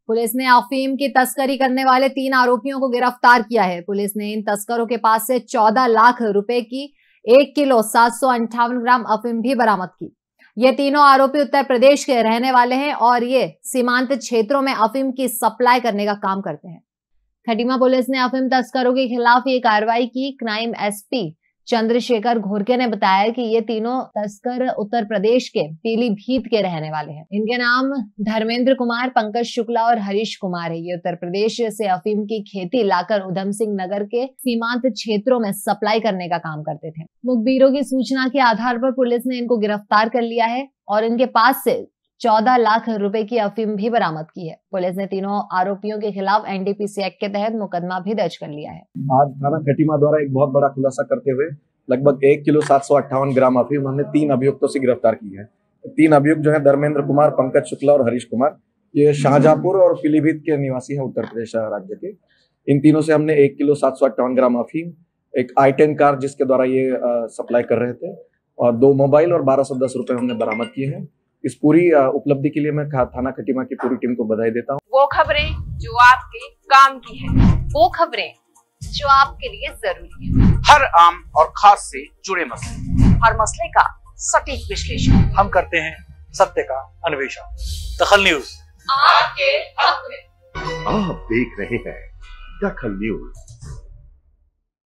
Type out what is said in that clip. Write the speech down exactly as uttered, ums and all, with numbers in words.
Police ने अफीम की तस्करी करने वाले तीन आरोपियों को गिरफ्तार किया है। पुलिस ने इन तस्करों के पास से चौदह लाख रुपए की एक किलो सात सौ अंठावन ग्राम अफीम भी बरामद की। ये तीनों आरोपी उत्तर प्रदेश के रहने वाले हैं और ये सीमांत क्षेत्रों में अफीम की सप्लाई करने का काम करते हैं। खटीमा पुलिस ने अफीम तस्करों के खिलाफ ये कार्रवाई की। क्राइम एसपी चंद्रशेखर घोरके ने बताया कि ये तीनों तस्कर उत्तर प्रदेश के पीलीभीत के रहने वाले हैं। इनके नाम धर्मेंद्र कुमार, पंकज शुक्ला और हरीश कुमार है। ये उत्तर प्रदेश से अफीम की खेती लाकर उधम सिंह नगर के सीमांत क्षेत्रों में सप्लाई करने का काम करते थे। मुखबिरों की सूचना के आधार पर पुलिस ने इनको गिरफ्तार कर लिया है और इनके पास से चौदह लाख रुपए की अफीम भी बरामद की है। पुलिस ने तीनों आरोपियों के खिलाफ एनडीपीसी एक्ट के तहत मुकदमा भी दर्ज कर लिया है। आज थाना खटीमा द्वारा एक बहुत बड़ा खुलासा करते हुए लगभग एक किलो सात सौ अट्ठावन ग्राम अफीम हमने तीन अभियुक्तों से गिरफ्तार की है। तीन अभियुक्त जो है धर्मेंद्र कुमार, पंकज शुक्ला और हरीश कुमार, ये शाहजहांपुर और पीलीभीत के निवासी हैं उत्तर प्रदेश राज्य के। इन तीनों से हमने एक किलो सात सौ अट्ठावन ग्राम अफीम, एक आई टेन कार जिसके द्वारा ये आ, सप्लाई कर रहे थे, और दो मोबाइल और बारह सौ दस रुपए हमने बरामद किए हैं। इस पूरी उपलब्धि के लिए मैं थाना खटीमा की पूरी टीम को बधाई देता हूँ। वो खबरें जो आपके काम की है, वो खबरें जो आपके लिए जरूरी है, हर आम और खास से जुड़े मसले, हर मसले का सटीक विश्लेषण हम करते हैं, सत्य का अन्वेषण। दखल न्यूज आपके हक में। आप देख रहे हैं दखल न्यूज।